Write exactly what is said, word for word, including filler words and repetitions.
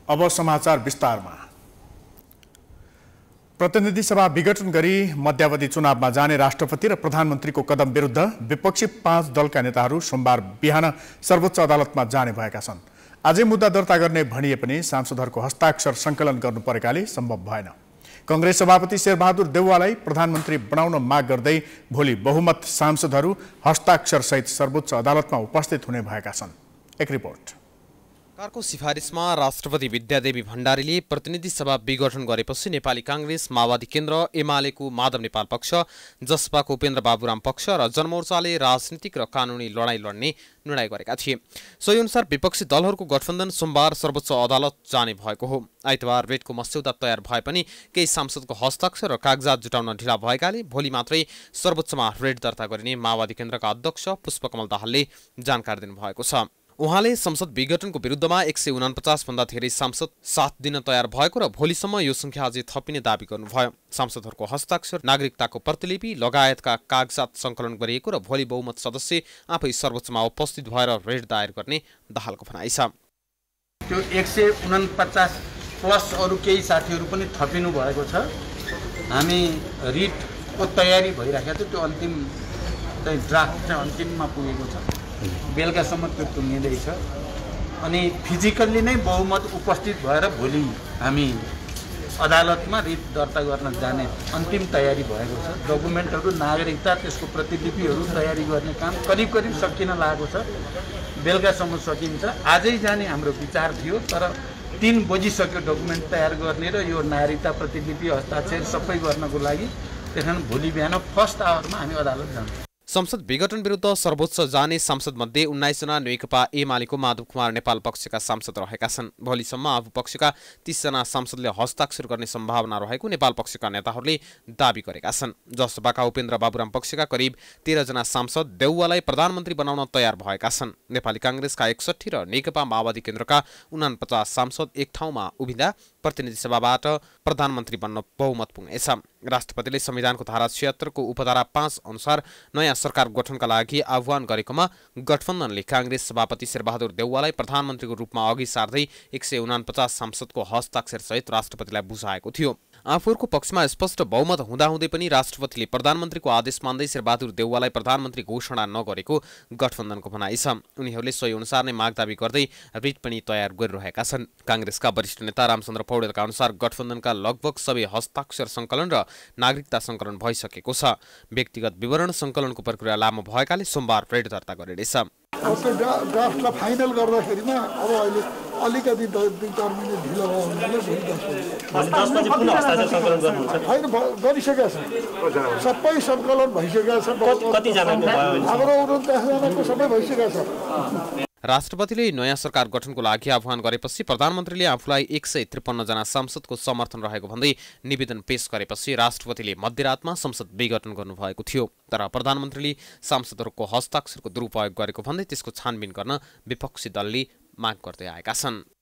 अब समाचार विस्तारमा। प्रतिनिधि सभा विघटन गरी मध्यावधि चुनावमा जाने राष्ट्रपति र प्रधानमन्त्रीको कदम विरुद्ध विपक्षी पाँच दलका नेताहरू सोमबार बिहान सर्वोच्च अदालतमा जाने भएका छन्। आजै मुद्दा दर्ता गर्ने भनिए पनि सांसदहरूको हस्ताक्षर सङ्कलन गर्नु परेकाले सम्भव भएन। कांग्रेस सभापति शेरबहादुर देउवालाई प्रधानमन्त्री बनाउन माग गर्दै भोलि बहुमत सांसदहरू हस्ताक्षर सहित सर्वोच्च अदालतमा उपस्थित हुने भएका छन्। एक रिपोर्ट। सरकारको सिफारिसमा राष्ट्रपति विद्यादेवी भण्डारीले प्रतिनिधि सभा विघटन गरेपछि नेपाली कांग्रेस, माओवादी केन्द्र, एमालेको माधव नेपाल पक्ष, जसपाको उपेन्द्र बाबुराम पक्ष र जनमोर्चाले राजनीतिक र कानुनी लडाईँ लड्ने निर्णय गरेका थिए। सोही अनुसार विपक्षी दलहरूको गठबन्धन सोमबार सर्वोच्च अदालत जाने भएको हो। आइतबार रेटको मस्यौदा तयार भए पनि केही सांसदको हस्ताक्षर र कागजात जुटाउन ढिला भएकाले भोलि मात्रै सर्वोच्चमा रेट दर्ता गरिने माओवादी केन्द्रका अध्यक्ष पुष्पकमल दाहालले जानकारी दिनुभएको छ। उहाँले संसद विघटनको विरुद्धमा एक सय उनापचास भन्दा धेरै सांसद साथ दिन तयार भएको र भोलिसम्म यो संख्या अझै थपिने दावी गर्नुभयो। सांसदहरूको हस्ताक्षर, नागरिकताको प्रतिलिपि लगायतका कागजात सङ्कलन गरिएको र भोलि बहुमत सदस्य आफै सर्वोच्चमा उपस्थित भएर रेट दायर गर्ने दाहालको भनाइ छ। त्यो एक सय उनापचास प्लस अरू केही साथीहरू पनि थपिनु भएको छ। हामी रिटको तयारी भइराखेको थियो। त्यो अन्तिम चाहिँ ड्राफ्ट चाहिँ अन्तिममा पुगेको छ। बेलुकासम्म त्यो टुङ्गिँदैछ अनि फिजिकल्ली नै बहुमत उपस्थित भएर भोलि हामी अदालतमा रिट दर्ता गर्न जाने अन्तिम तयारी भएको छ। डकुमेन्टहरू, नागरिकता, त्यसको प्रतिलिपिहरू तयारी गर्ने काम करिब करिब सकिन लागेको छ। बेलुकासम्म सकिन्छ। आजै जाने हाम्रो विचार थियो, तर तीन बजिसक्यो डकुमेन्ट तयार गर्ने र यो नागरिकता प्रतिलिपि हस्ताक्षर सबै गर्नको लागि। त्यसकारण भोलि बिहान फर्स्ट आवरमा हामी अदालत जान्छौँ। संसद विघटन विरुद्ध सर्वोच्च जाने सांसद मध्ये उन्नाइस जना नेकपा एमालेको माधव कुमार नेपाल पक्षका सांसद रहेका छन्। भोलिसम्म आफू पक्षका तीस जना सांसदले हस्ताक्षर गर्ने सम्भावना रहेको नेपाल पक्षका नेताहरूले दावी गरेका छन्। जसपाका उपेन्द्र बाबुराम पक्षका करिब तेह्र जना सांसद देउवालाई प्रधानमन्त्री बनाउन तयार भएका छन्। नेपाली कांग्रेसका एकसठी र नेकपा माओवादी केन्द्रका उनापचास सांसद एक ठाउँमा उभिँदा प्रतिनिधि सभाबाट प्रधानमन्त्री बन्न बहुमत पुग्नेछ। राष्ट्रपतिले संविधानको धारा छिहत्तर को उपधारा पाँच अनुसार नयाँ सरकार गठनका लागि आह्वान गरेकोमा गठबन्धनले कांग्रेस सभापति शेरबहादुर देउवालाई प्रधानमन्त्रीको रूपमा अघि सार्दै एक सय उनापचास सांसदको हस्ताक्षर सहित राष्ट्रपतिलाई बुझाएको थियो। आफूहरूको पक्षमा स्पष्ट बहुमत हुँदाहुँदै पनि राष्ट्रपतिले प्रधानमन्त्रीको आदेश मान्दै शेरबहादुर देउवालाई प्रधानमन्त्री घोषणा नगरेको गठबन्धनको भनाइ छ। उनीहरूले सोही अनुसार नै माग दावी गर्दै रिट पनि तयार गरिरहेका छन्। कांग्रेसका वरिष्ठ नेता रामचन्द्र पौडेलका अनुसार गठबन्धनका लगभग सबै हस्ताक्षर सङ्कलन र नागरिकता सङ्कलन भइसकेको छ। व्यक्तिगत विवरण सङ्कलनको प्रक्रिया लामो भएकाले सोमबार रेट दर्ता गरिनेछ। ड्राफ्टलाई फाइनल गर्दाखेरिमा अब अहिले अलिकति दुई चार मिनट ढिलो भयो होइन, गरिसकेका छ। सबै सङ्कलन भइसकेका छ। हाम्रो उन्चास जनाको सबै भइसकेका छ। राष्ट्रपतिले नयाँ सरकार गठनको लागि आह्वान गरेपछि प्रधानमन्त्रीले आफूलाई एक सय त्रिपन्न जना सांसदको समर्थन रहेको भन्दै निवेदन पेश गरेपछि राष्ट्रपतिले मध्यरातमा संसद विघटन गर्नुभएको थियो। तर प्रधानमन्त्रीले सांसदहरूको हस्ताक्षरको दुरुपयोग गरेको भन्दै त्यसको छानबिन गर्न विपक्षी दलले माग गर्दै आएका छन्।